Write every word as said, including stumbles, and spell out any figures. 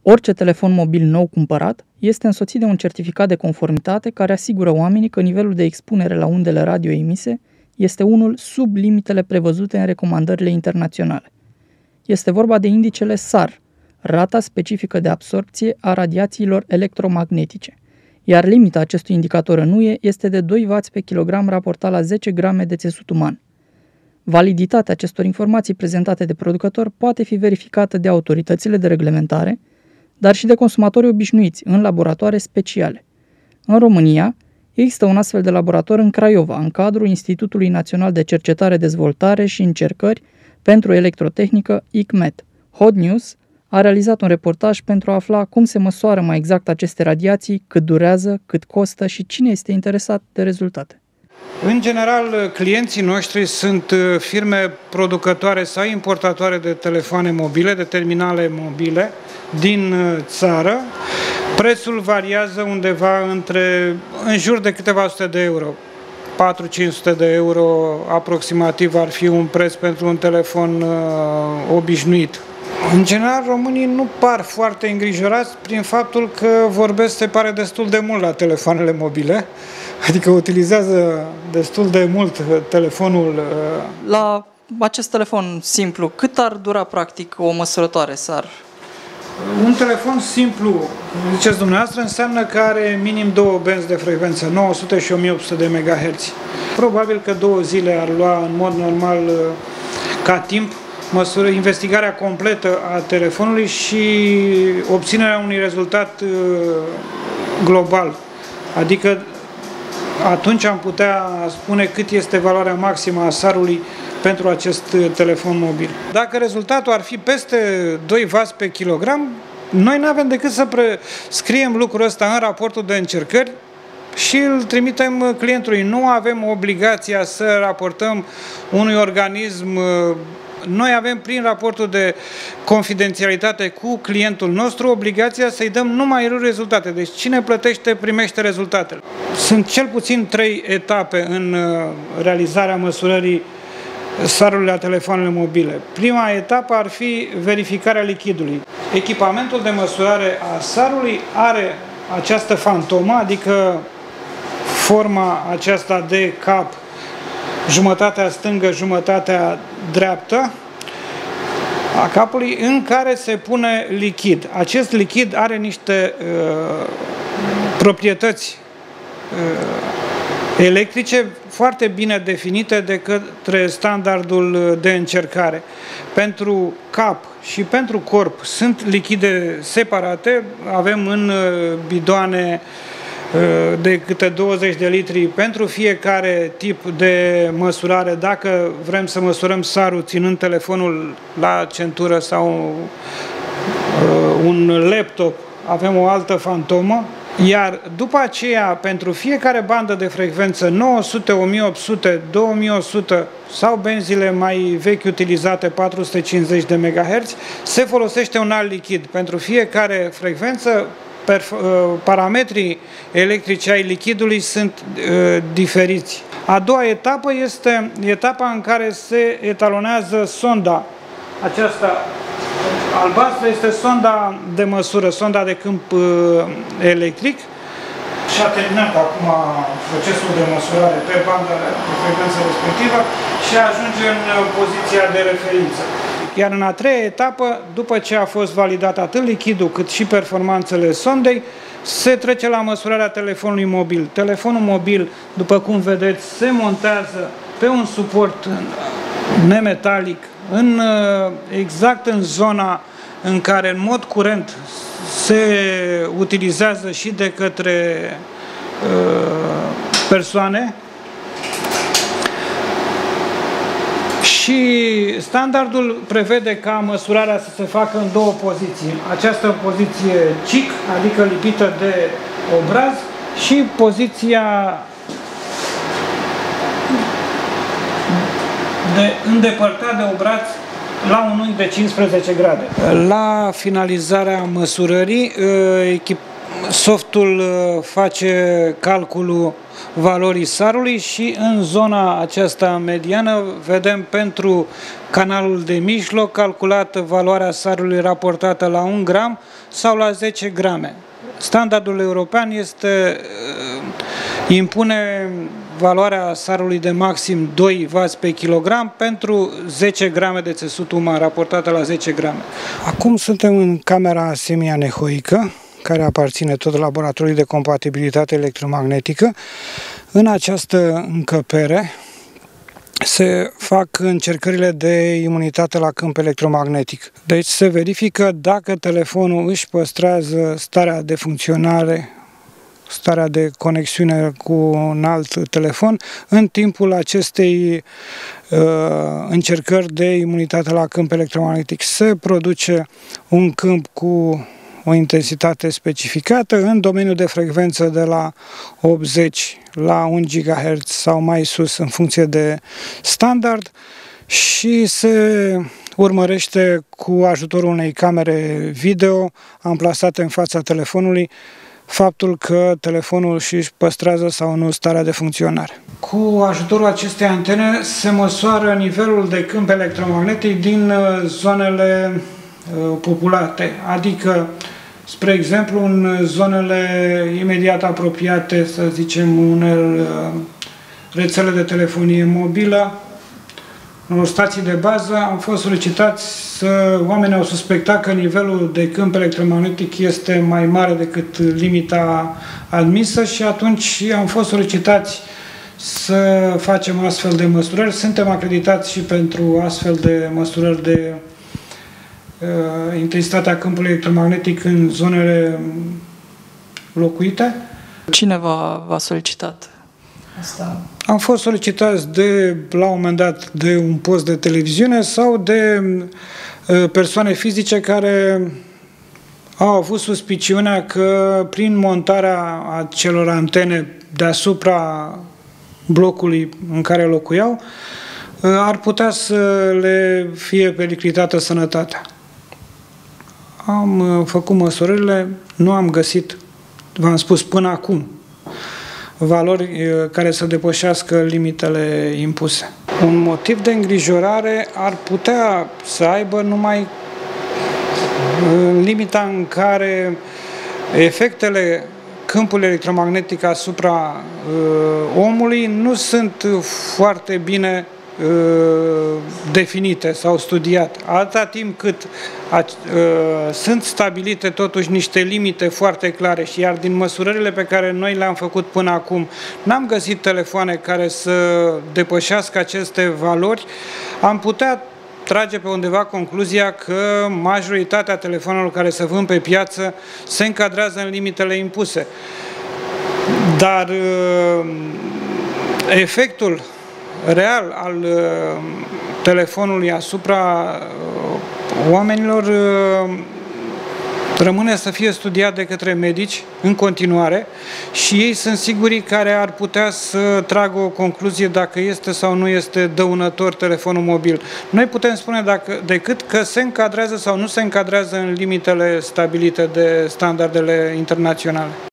Orice telefon mobil nou cumpărat este însoțit de un certificat de conformitate care asigură oamenii că nivelul de expunere la undele radio emise este unul sub limitele prevăzute în recomandările internaționale. Este vorba de indicele S A R, rata specifică de absorpție a radiațiilor electromagnetice, iar limita acestui indicator în U E este de doi wați pe kilogram raportat la zece grame de țesut uman. Validitatea acestor informații prezentate de producător poate fi verificată de autoritățile de reglementare, dar și de consumatori obișnuiți în laboratoare speciale. În România, există un astfel de laborator în Craiova, în cadrul Institutului Național de Cercetare, Dezvoltare și Încercări pentru Electrotehnică I C M E T. Hot News a realizat un reportaj pentru a afla cum se măsoară mai exact aceste radiații, cât durează, cât costă și cine este interesat de rezultate. În general, clienții noștri sunt firme producătoare sau importatoare de telefoane mobile, de terminale mobile din țară. Prețul variază undeva între, în jur de câteva sute de euro. patru-cinci sute de euro aproximativ ar fi un preț pentru un telefon uh, obișnuit. În general, românii nu par foarte îngrijorați prin faptul că vorbesc, se pare, destul de mult la telefoanele mobile, adică utilizează destul de mult telefonul. La acest telefon simplu, cât ar dura practic o măsurătoare S A R? Un telefon simplu, ziceți dumneavoastră, înseamnă că are minim două benzi de frecvență, nouă sute și o mie opt sute de megahertz. Probabil că două zile ar lua în mod normal ca timp măsură, investigarea completă a telefonului și obținerea unui rezultat global. Adică atunci am putea spune cât este valoarea maximă a S A R-ului pentru acest telefon mobil. Dacă rezultatul ar fi peste doi wați pe kilogram, noi nu avem decât să scriem lucrul ăsta în raportul de încercări și îl trimitem clientului. Nu avem obligația să raportăm unui organism. Noi avem, prin raportul de confidențialitate cu clientul nostru, obligația să-i dăm numai rezultate. Deci cine plătește, primește rezultatele. Sunt cel puțin trei etape în realizarea măsurării S A R-ului la telefoanele mobile. Prima etapă ar fi verificarea lichidului. Echipamentul de măsurare a S A R-ului are această fantomă, adică forma aceasta de cap, jumătatea stângă, jumătatea dreaptă a capului, în care se pune lichid. Acest lichid are niște uh, proprietăți uh, electrice foarte bine definite de către standardul de încercare. Pentru cap și pentru corp sunt lichide separate, avem în bidoane de câte douăzeci de litri pentru fiecare tip de măsurare. Dacă vrem să măsurăm S A R-ul ținând telefonul la centură sau un laptop, avem o altă fantomă. Iar după aceea, pentru fiecare bandă de frecvență, nouă sute, o mie opt sute, două mie o sută sau benzile mai vechi utilizate, patru sute cincizeci de megahertz, se folosește un alt lichid. Pentru fiecare frecvență, parametrii electrici ai lichidului sunt uh, diferiți. A doua etapă este etapa în care se etalonează sonda. Aceasta albastră este sonda de măsură, sonda de câmp uh, electric. Și a terminat acum procesul de măsurare pe banda de frecvență respectivă și ajunge în poziția de referință. Iar în a treia etapă, după ce a fost validat atât lichidul cât și performanțele sondei, se trece la măsurarea telefonului mobil. Telefonul mobil, după cum vedeți, se montează pe un suport nemetalic, în, exact în zona în care în mod curent se utilizează și de către uh, persoane. Și standardul prevede ca măsurarea să se facă în două poziții. Această poziție C I C, adică lipită de obraz, și poziția de îndepărtat de obraz la un unghi de cincisprezece grade. La finalizarea măsurării, Softul face calculul valorii sarului și în zona aceasta mediană vedem pentru canalul de mijloc calculată valoarea sarului raportată la un gram sau la zece grame. Standardul european este, impune valoarea sarului de maxim doi wați pe kilogram pentru zece grame de țesut uman, raportată la zece grame. Acum suntem în camera semianehoică, care aparține tot laboratorului de compatibilitate electromagnetică. În această încăpere se fac încercările de imunitate la câmp electromagnetic. Deci se verifică dacă telefonul își păstrează starea de funcționare, starea de conexiune cu un alt telefon în timpul acestei uh, încercări de imunitate la câmp electromagnetic. Se produce un câmp cu o intensitate specificată în domeniul de frecvență de la optzeci la un gigahertz sau mai sus în funcție de standard și se urmărește cu ajutorul unei camere video amplasate în fața telefonului faptul că telefonul își păstrează sau nu starea de funcționare. Cu ajutorul acestei antene se măsoară nivelul de câmp electromagnetic din zonele populate, adică, spre exemplu, în zonele imediat apropiate, să zicem, unor rețele de telefonie mobilă, unor stații de bază, am fost solicitați să, oamenii au suspectat că nivelul de câmp electromagnetic este mai mare decât limita admisă și atunci am fost solicitați să facem astfel de măsurări. Suntem acreditați și pentru astfel de măsurări de uh, intensitatea câmpului electromagnetic în zonele locuite. Cine v-a solicitat asta? Am fost solicitați de, la un moment dat, de un post de televiziune sau de uh, persoane fizice care au avut suspiciunea că prin montarea acelor antene deasupra blocului în care locuiau, uh, ar putea să le fie periclitată sănătatea. Am uh, făcut măsurările, nu am găsit, v-am spus până acum, valori care să depășească limitele impuse. Un motiv de îngrijorare ar putea să aibă numai în limita în care efectele câmpului electromagnetic asupra uh, omului nu sunt foarte bine uh, definite sau studiate. Atâta timp cât uh, sunt stabilite totuși niște limite foarte clare și iar din măsurările pe care noi le-am făcut până acum n-am găsit telefoane care să depășească aceste valori, am putea trage pe undeva concluzia că majoritatea telefonelor care se vând pe piață se încadrează în limitele impuse. Dar efectul real al telefonului asupra oamenilor rămâne să fie studiat de către medici în continuare și ei sunt sigurii care ar putea să tragă o concluzie dacă este sau nu este dăunător telefonul mobil. Noi putem spune dacă, decât că se încadrează sau nu se încadrează în limitele stabilite de standardele internaționale.